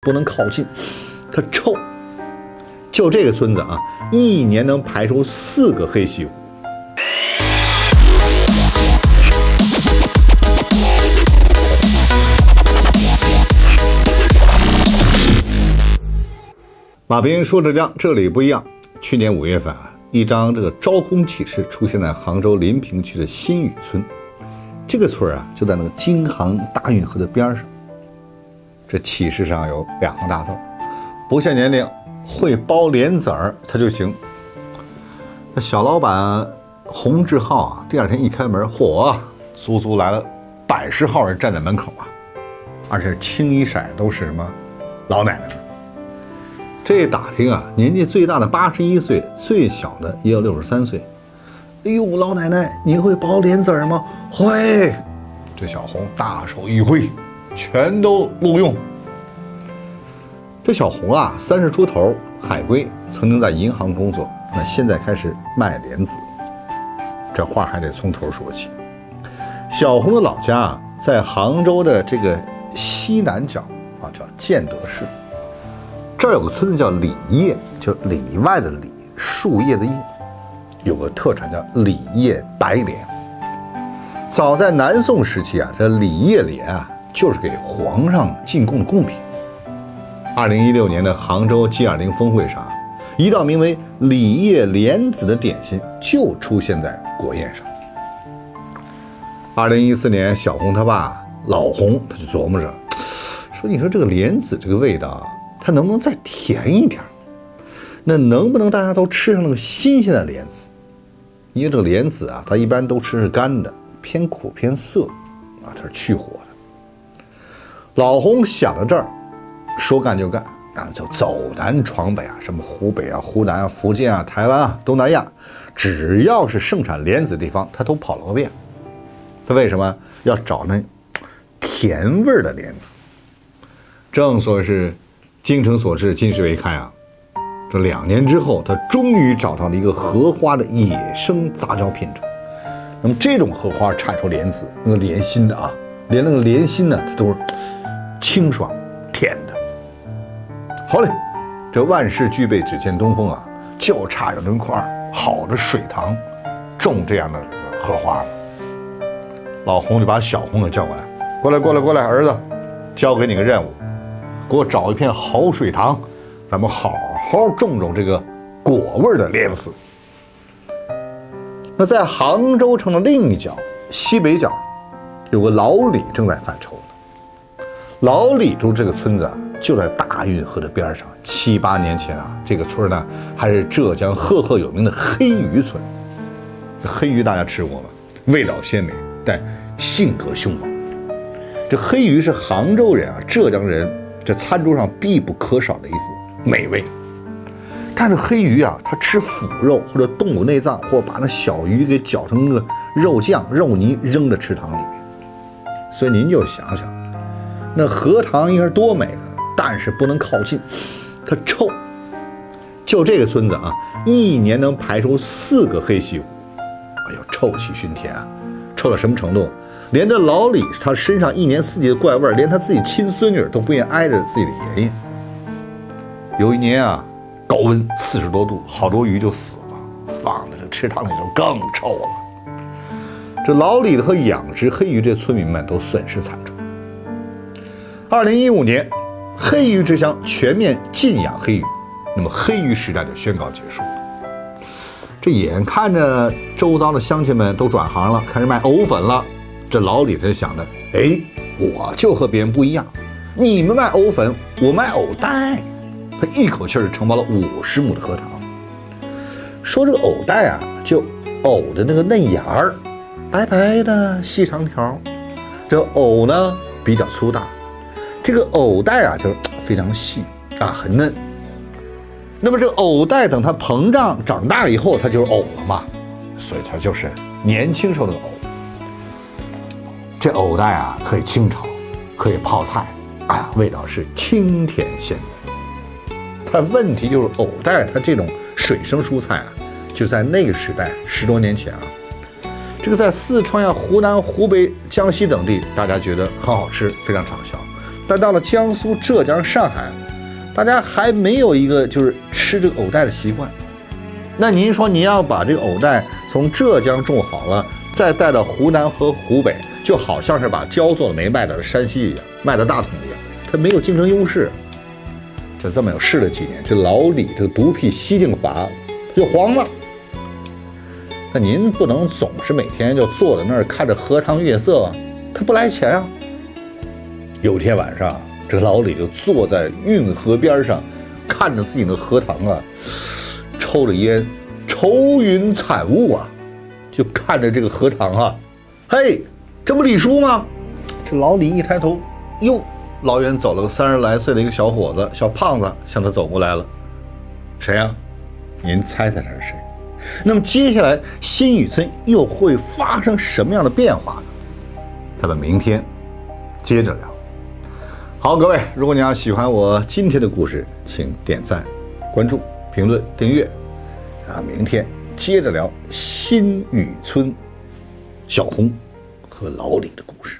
不能靠近，它臭。就这个村子啊，一年能排出4个黑西湖。马斌说浙江，这里不一样。去年5月份啊，一张这个招工启事出现在杭州临平区的新宇村。这个村啊，就在那个京杭大运河的边上。这启事上有2行大字：不限年龄，会包莲子儿他就行。那小老板洪志浩啊，第2天一开门，嚯，足足来了100号人站在门口啊，而且清一色都是什么老奶奶们。这打听啊，年纪最大的81岁，最小的也有63岁。哎呦，老奶奶，您会包莲子儿吗？会。这小红大手一挥，全都录用。这小红啊，30出头，海归，曾经在银行工作，那现在开始卖莲子。这话还得从头说起。小红的老家啊，在杭州的这个西南角啊，叫建德市。这儿有个村子叫里叶，就里外的里，树叶的叶，有个特产叫里叶白莲。早在南宋时期啊，这里叶莲啊，就是给皇上进贡的贡品。2016年的杭州 G20 峰会上，一道名为里叶莲子的点心就出现在国宴上。2014年，小红他爸老洪他就琢磨着，说你说这个莲子这个味道，它能不能再甜一点？那能不能大家都吃上那个新鲜的莲子？因为这个莲子啊，它一般都吃是干的，偏苦偏涩啊，它是去火的。老洪想到这儿，说干就干，那就走南闯北啊，什么湖北啊、湖南啊、福建啊、台湾啊、东南亚，只要是盛产莲子的地方，他都跑了个遍。他为什么要找那甜味的莲子？正所谓是精诚所至，金石为开啊！这2年之后，他终于找到了一个荷花的野生杂交品种。那么这种荷花产出莲子，那个莲心的啊，连那个莲心呢，它都是清爽甜的。好嘞，这万事俱备，只欠东风啊，就差有那么块好的水塘，种这样的荷花了。老洪就把小红给叫过来，过来，儿子，交给你个任务，给我找一片好水塘，咱们好好种这个果味的莲子。那在杭州城的另一角，西北角，有个老李正在犯愁呢。老李住这个村子啊，就在大运河的边上。7、8年前啊，这个村呢还是浙江赫有名的黑鱼村。黑鱼大家吃过吗？味道鲜美，但性格凶猛。这黑鱼是杭州人啊、浙江人这餐桌上必不可少的一副美味。但是黑鱼啊，它吃腐肉或者动物内脏，或把那小鱼给搅成个肉酱、肉泥扔到池塘里面。所以您就想想，那荷塘应该是多美的，但是不能靠近，它臭。就这个村子啊，一年能排出4个黑西湖，哎呦，臭气熏天啊！臭到什么程度？连这老李他身上1年4季的怪味，连他自己亲孙女都不愿意挨着自己的爷爷。有一年啊，高温40多度，好多鱼就死了，放在这池塘里就更臭了。这老李和养殖黑鱼这村民们都损失惨重。2015年，黑鱼之乡全面禁养黑鱼，那么黑鱼时代就宣告结束了。这眼看着周遭的乡亲们都转行了，开始卖藕粉了。这老李才想着，哎，我就和别人不一样，你们卖藕粉，我卖藕带。他一口气儿承包了50亩的荷塘。说这个藕带啊，就藕的那个嫩芽儿，白白的细长条，这藕呢比较粗大，这个藕带啊就非常细啊，很嫩。那么这个藕带等它膨胀长大以后，它就是藕了嘛，所以它就是年轻时候的藕。这藕带啊可以清炒，可以泡菜，啊，味道是清甜鲜美。它问题就是藕带，它这种水生蔬菜啊，就在那个时代10多年前啊，这个在四川呀、湖南、湖北、江西等地，大家觉得很好吃，非常畅销。 但到了江苏、浙江、上海，大家还没有一个就是吃这个藕带的习惯。那您说你要把这个藕带从浙江种好了，再带到湖南和湖北，就好像是把焦做的煤卖到山西一样，卖到大同一样，它没有竞争优势。就这么有试了几年，这老李这个独辟蹊径法就黄了。那您不能总是每天就坐在那儿看着荷塘月色啊，他不来钱啊。有天晚上，这老李就坐在运河边上，看着自己的荷塘啊，抽着烟，愁云惨雾啊，就看着这个荷塘啊，嘿，这不李叔吗？这老李一抬头，哟，老远走了个30来岁的一个小伙子，小胖子向他走过来了。谁呀？您猜猜他是谁？那么接下来新宇村又会发生什么样的变化呢？咱们明天接着聊。好，各位，如果你要喜欢我今天的故事，请点赞、关注、评论、订阅。明天接着聊新宇村小红和老李的故事。